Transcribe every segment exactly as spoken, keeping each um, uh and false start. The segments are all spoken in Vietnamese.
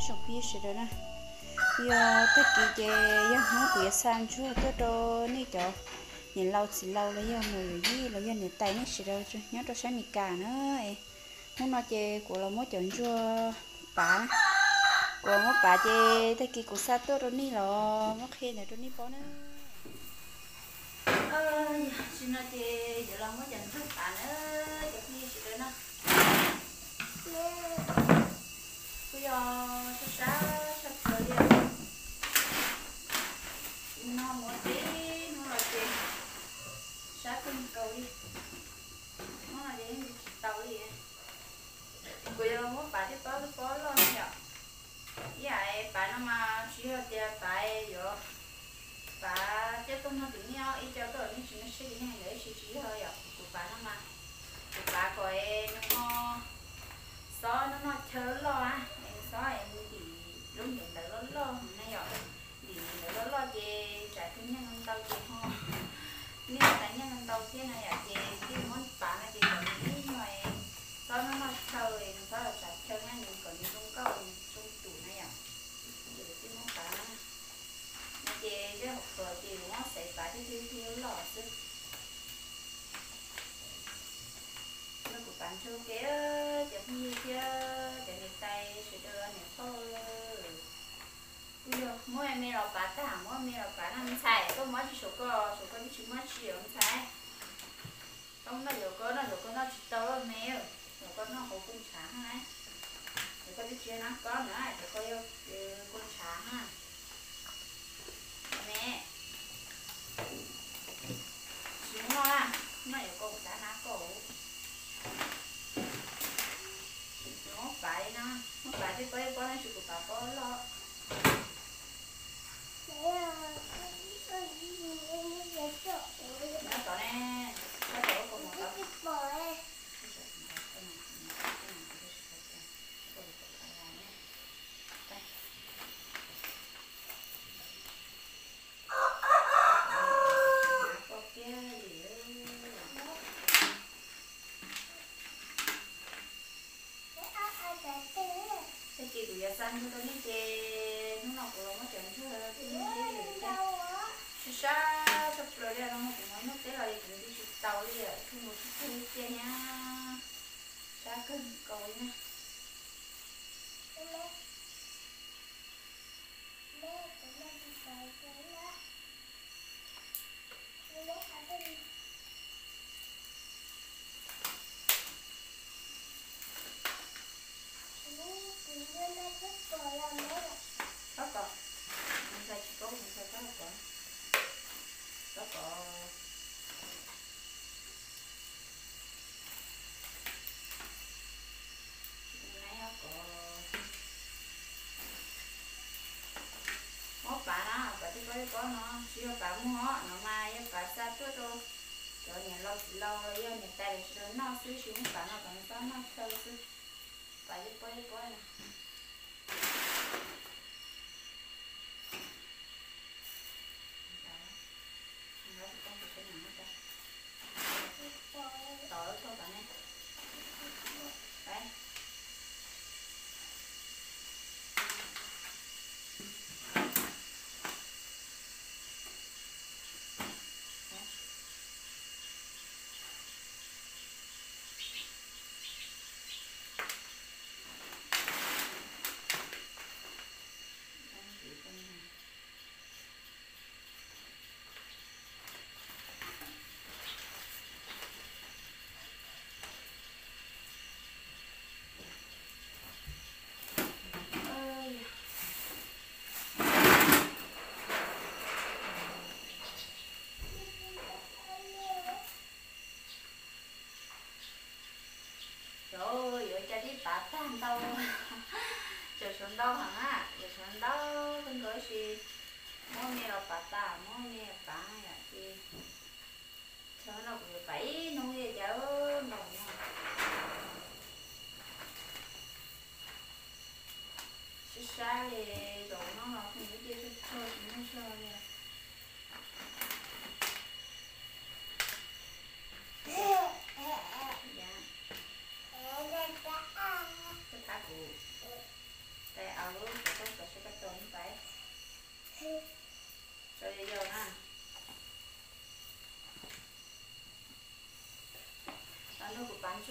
sống phi sẽ đó nè giờ tất kỳ chế giờ nó bị san chú tôi đồ ní cho nhìn lâu chỉ lâu lấy giờ người gì lấy giờ nhìn tay ní sẽ đâu chứ nhớ cho sáng mì cà nữa ấy muốn nói chế của là mỗi chọn chua bà của mỗi bà chế tất kỳ của sa tôi đồ ní là mỗi khi này đồ ní bó nữa ơi xin nói chế giờ là mỗi chọn chua bà nữa cho khi sẽ đâu nè bây giờ sao sao sao giờ nó muốn tí nó là gì sát bên cầu đi nó là gì tàu đi bây giờ muốn bà đi có có lo nhở vậy bà nó mà chỉ là tiền phải rồi bà chứ tôi nó tính nhau ít cho tôi những chuyện nó sẽ đi hay đấy chỉ chỉ hơi rồi của bà nó mà của bà coi nó xó nó nó chớ lo á xó em thì lúc hiện tại nó lo này rồi thì nó lo về trả thứ nhân ăn tàu về ho nếu tại nhân ăn tàu kia này à về cái món bà này thì còn đi ngoài xó nó nó chơi nó xó là trả chân á nhưng còn đi trong câu trong tủ này à về cái món bà nó về cái hộp cờ thì nó sẽ phải cái thiếu thiếu lò sức nó của bạn chưa kéo chụp như kia để người tay sẽ đưa này thôi mỗi em mình làm bát à mỗi mình làm bát ăn xài tôi mới chỉ số cơ số cơ chỉ chỉ mới chỉ ăn xài không nó nhiều cơ nó nhiều cơ nó chỉ tao là mèo nhiều cơ nó không cung trả ha nhiều cơ biết chuyện nó có nữa nhiều cơ yêu cung trả ha mẹ xuống nó à nó nhiều cơ đã ná cổ nó phải nó nó phải cái cái có nó chỉ của bà có lo nó có nè nó có của một cái chị của gia san cho tôi đi chơi nó nào của nó chẳng cho tôi đi chơi sao sắp rồi đây nó cũng nói nó thế là đi đi chụp tàu đi à không một chút đi chơi nha sao cưng coi nha có có mình phải chỉ có mình phải có có có có này có mốt bà nó bà thì có có nó siêu bà mua nó nó mai bà xa trước rồi rồi nhà lâu lâu rồi nhà tay rồi nó xíu xíu bà nó còn có nó thơ xíu bà đi có có nè tội thôi bạn ấy đấy rồi giờ cho đi bà tan đâu chờ xuống đâu hả á chờ xuống đâu con gửi gì mỗi ngày là bà ta mỗi ngày là bà này thì cho nó cũng phải nuôi cháu đồng chứ xa thì rồi nó là không biết đi chơi nó chơi cái cá cụ tay áo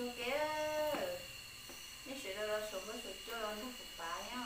số kia nếu sửa đâu là số với số cho nó phục bá nhá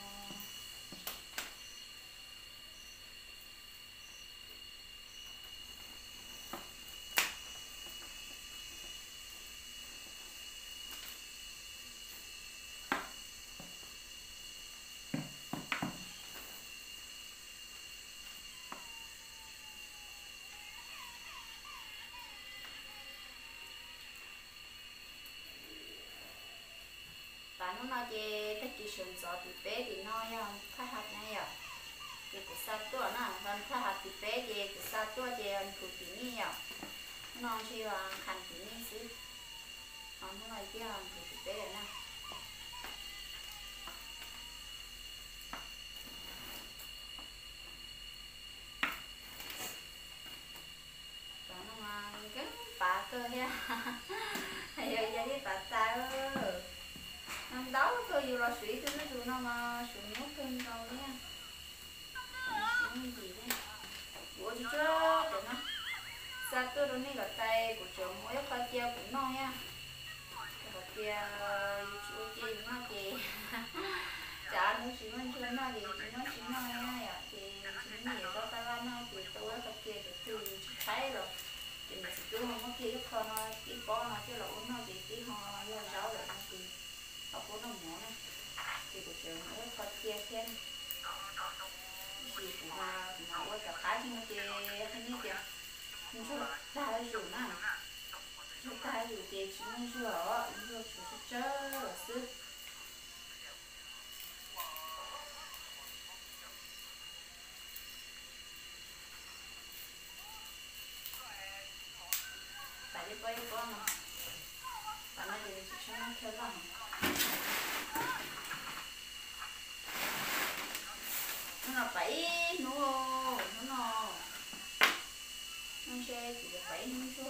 và nó nói về tất kỳ sườn gió thì bé thì nói khá hạt này à thì của sao tua nè còn khá hạt thì bé thì của sao tua thì anh phụ tí ni à nó chỉ là khăn tí ni xí còn nó nói kia là phụ tí bé rồi nè còn nó mà cái bà cơ nha hay giờ giờ đi bà sao năm đó tôi dù là suy tôi nó dù nó mà xuống nước cơn cầu nha xuống gì đấy bố chú cho để nó sao tôi đâu này là tay của chồng mỗi cái kia cũng non nha cái kia chú chị nó chị chả nó chỉ muốn chơi nó thì chỉ nó chỉ nó nha thì chỉ nó nhiều đó ta làm nó thì tôi cái kia thì tôi thấy rồi thì mình cứ không có kia cái con nó chỉ có nó chứ là uống nó thì tí họ lo rau rồi thì họ có nó mỏ này thì của trường mỗi cái kia khen thì cũng là cũng là với cả cái chứ nó kia cái này kìa mình cho ta rồi nè cho ta rồi thì chỉ muốn cho cho cho cho là sức tại đi quay con mà bạn nói thì chỉ cho nó theo lòng nó là bảy nữa nó nó nó xe chỉ được bảy nữa chứ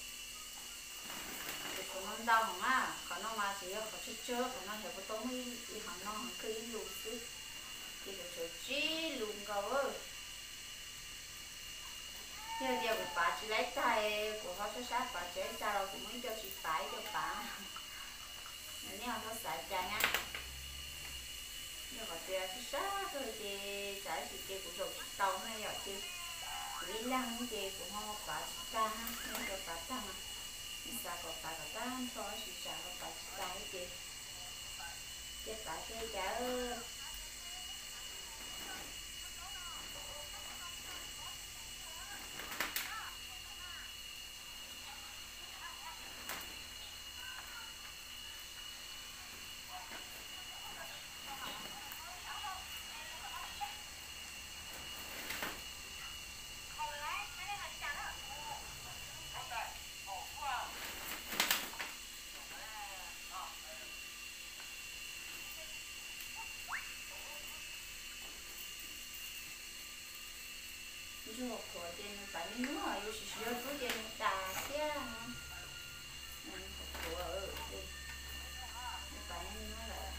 thì còn nó đau không à còn nó mà chỉ có chút chút còn nó hiểu có tốn đi hàng nó hàng cứ lùn chứ thì được chỗ chi lùn cầu ơi giờ giờ của bà chỉ lấy tay của họ sẽ sát bà chế ra rồi cũng muốn cho chị phải cho bà nếu không có xài cha nha giờ bà tiền sẽ sát rồi thì trái thì kia của rồi tàu này rồi thì lý lăng thì cũng không có bà cha ha nên cho bà tăng à sao có bà có tăng cho chị sao có bà cha cái gì chết bà chơi cha ơi chú học của trên phải nước rồi chú sử dụng của trên đà kia mình học của ở đây phải nó là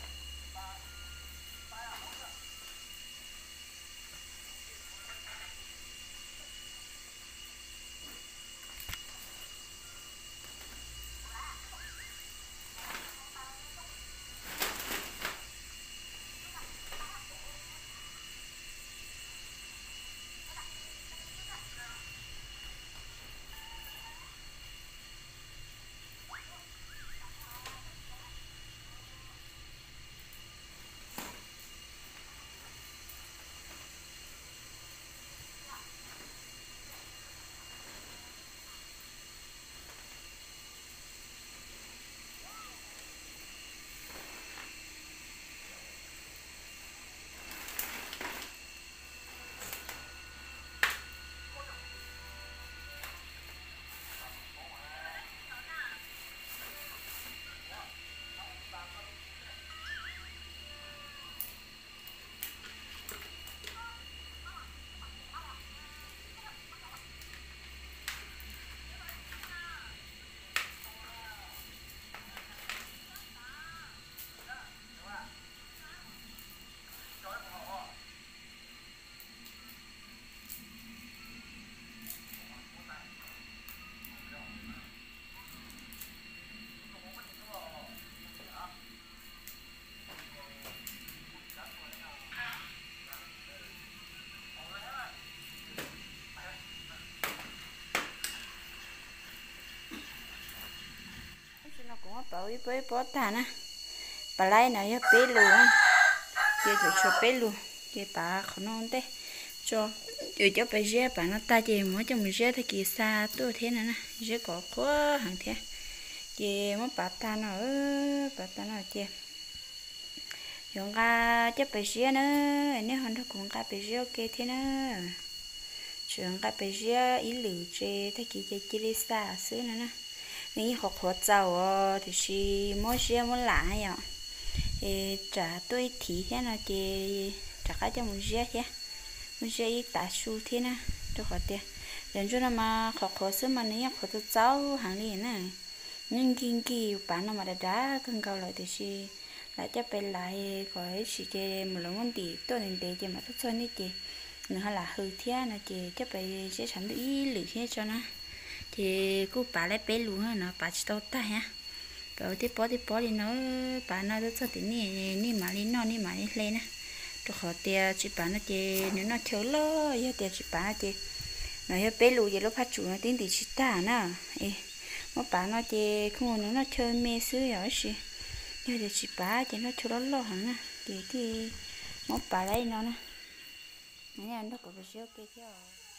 mất bảo ý bơi bó ta nè bà lấy nào cho bé luôn chị cho cho bé luôn chị bà không non thế cho chị cho bé dễ bà nó ta chị mới cho mình dễ thì kỳ xa tôi thế này nè dễ có quá hàng thế chị mất bà ta nó bà ta nó chị chúng ta cho bé dễ nữa nếu không thì cũng cả bé dễ ok thế nữa chúng ta bé dễ ý lử chị thì kỳ chị chỉ đi xa xứ nữa nè nếu học học giàu thì chỉ mỗi dễ mỗi lạ vậy thì trả tôi thì thế nào thì trả cái cho một dễ thế một dễ tạ su thế nè cho họ tiền đến chỗ nào mà học học sớm mà nếu học tôi cháu hàng liền nè nhưng kinh kỳ bán nó mà đã đá cần cầu lại thì chỉ lại cho về lại gọi chỉ chơi một lần món tỷ tôi nên để cho mà tôi cho nên chị nữa là hư thế là chị cho về sẽ sản được ý lử thế cho nó thì cô bà lấy bé luôn á nó bà chỉ tao ta ha rồi tiếp bỏ tiếp bỏ đi nó bà nó rất thì nè nè mà đi nó nè mà đi lên á cho họ tiền chị bà nó chị nếu nó thiếu lo giờ tiền chị bà nó chị nói bé luôn giờ lúc phát chủ nó tính thì chị ta nè ê mà bà nó chị không muốn nữa nó chơi mê xứ rồi chị giờ thì chị bà chị nó thiếu lo lo hẳn nè thì thì mà bà lấy nó nè nãy anh nó có bị xíu kia chứ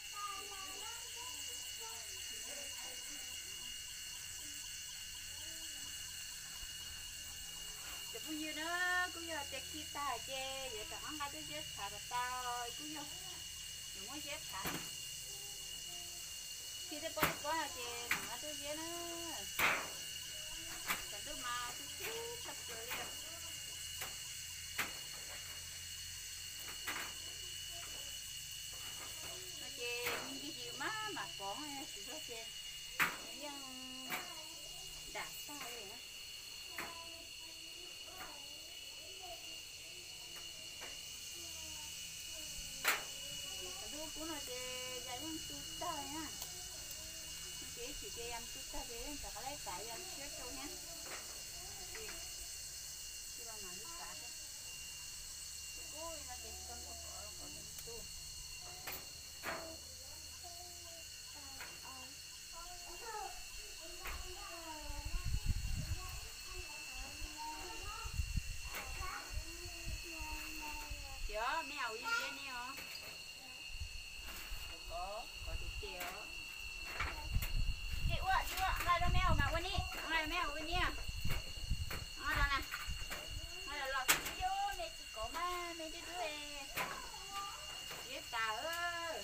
bây giờ nó cứ giờ tết kia ta chê giờ cả ăn cái thứ chết thả vào tao cứ giờ đừng có chết thả khi tới bữa bữa là chê đừng có thứ chết nữa còn thứ mà thứ chết sắp rồi đi nó chê những cái gì má mà có hay thì nó chê nhưng đã sao vậy á cũng là để giải quyết chút ta nha, chỉ chỉ để làm chút ta để làm sao lấy tại làm chết đâu nhá, đi, đi vào mà lúc cả thôi, ôi là để con có bỏ còn tu, chưa mèo gì vậy nè hả? Có, có thịt chèo. Chị ơi, chị ơi, ngay đó mèo mà quên đi, ngay đó mèo quên đi à. Ngay đó nè. Ngay đó lọt vô, mẹ chị có mà, mẹ đi đứa em. Chị tà ơi.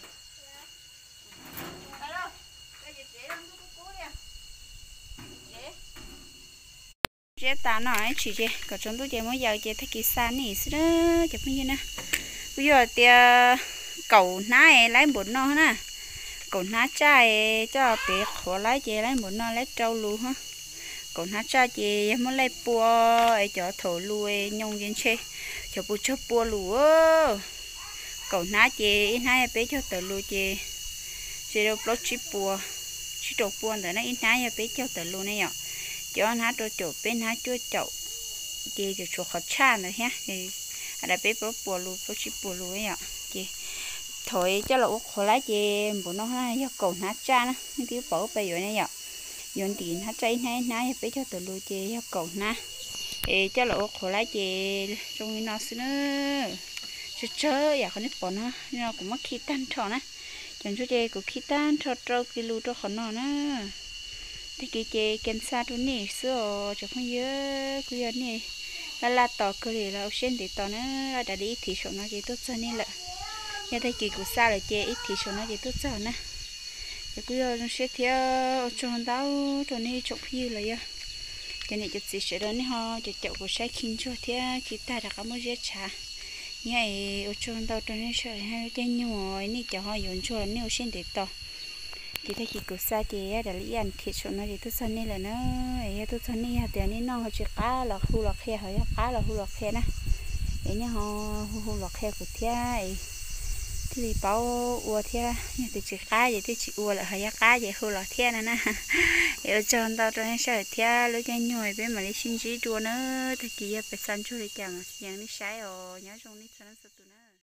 Đây đâu, đây chị chế làm cái cú đi à. Chế. Chế tà nói chị chị, có trong tôi chế mới giờ chế thấy kỳ xa này xí đó, chụp như nè. Bây giờ thì cậu nãy lấy một nó nè cậu nãy trai cho bé khó lấy chị lấy một nó lấy trâu luôn ha cậu nãy trai chị muốn lấy bùa ấy cho thổ lui nhung trên xe cho bùa cho bùa lúa cậu nãy chị nãy bé cho tờ lui chị chị đâu có chỉ bùa chỉ đồ bùa rồi nãy nãy bé cho tờ lui này nhở cho nãy đồ chỗ bé nãy chưa chậu chị cho chỗ khó chan rồi ha thì ada bé bùa bùa luôn bùa chỉ bùa luôn ấy nhở chị thôi cho lỗ khó lá chị bữa nó hay cho cầu nát cha nó những cái bảo bây giờ này nhở dọn tiền hát cháy này nãy bé cho từ lùi chị cho cầu nát thì cho lỗ khó lá chị trong nó xí nữa chứ chớ giờ con nít bỏ nó nó cũng mất khí tan trò nè chẳng cho chị cũng khí tan trò trâu cái lù trò khó nó nữa thì cái chị kèn xa chỗ này xưa cho không nhớ cứ giờ này là là tỏ cơ thì là xem thì tỏ nó là đã đi thì số nó chỉ tốt cho nên là nhà thầy kỳ của xa là chơi ít thì số nó chỉ tốt cho nè thì cứ nó sẽ theo tròn tao cho nên chụp như là vậy cái này chụp gì sẽ đến ho chụp chụp của sai kinh cho thế khi ta đã có một giết trả như vậy ở tròn tao cho nên sợ hai cái nhồi ní cho họ dùng cho nếu xem thì to thì thầy kỳ của xa thì đã lấy ăn thịt số nó thì tốt cho nên là nó ấy tốt cho nên thì nên nó chỉ cá là khu lọc khe hỏi cá là khu lọc khe nè ấy nhá họ khu lọc khe của thế thì bảo ua thế như thì chỉ cá vậy thì chỉ ua là hay cá vậy hơn là thế này nè ở trong tao trong cái thế lấy cái nhồi bên mà lấy xin chỉ chua nữa thì kia phải san cho đi chẳng chẳng đi sai rồi nhớ trong đi cho nó